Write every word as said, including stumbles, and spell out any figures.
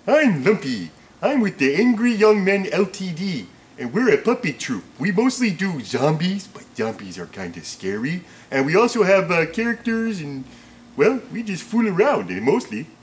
I'm Lumpy. I'm with the Angry Young Men L T D, and we're a puppet troupe. We mostly do zombies, but zombies are kind of scary. And we also have uh, characters, and, well, we just fool around, eh, mostly.